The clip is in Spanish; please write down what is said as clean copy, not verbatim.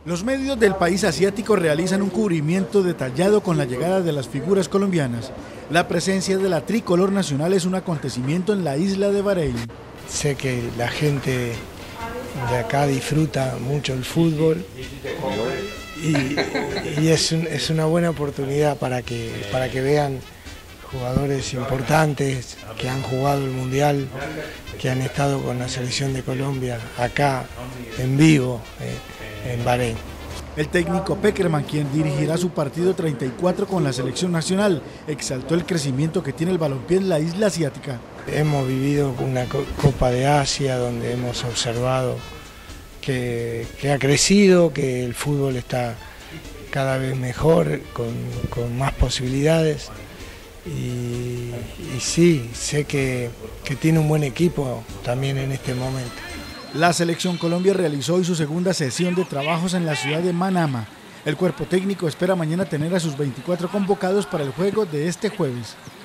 Los medios del país asiático realizan un cubrimiento detallado con la llegada de las figuras colombianas. La presencia de la tricolor nacional es un acontecimiento en la isla de Bahrein. Sé que la gente de acá disfruta mucho el fútbol y es una buena oportunidad para que vean jugadores importantes que han jugado el Mundial, que han estado con la selección de Colombia acá en vivo en Bahrein. El técnico Pekerman, quien dirigirá su partido 34 con la selección nacional, exaltó el crecimiento que tiene el balompié en la isla asiática. Hemos vivido una Copa de Asia donde hemos observado que ha crecido, que el fútbol está cada vez mejor, con más posibilidades. Y sí, sé que tiene un buen equipo también en este momento. La Selección Colombia realizó hoy su segunda sesión de trabajos en la ciudad de Manama. El cuerpo técnico espera mañana tener a sus 24 convocados para el juego de este jueves.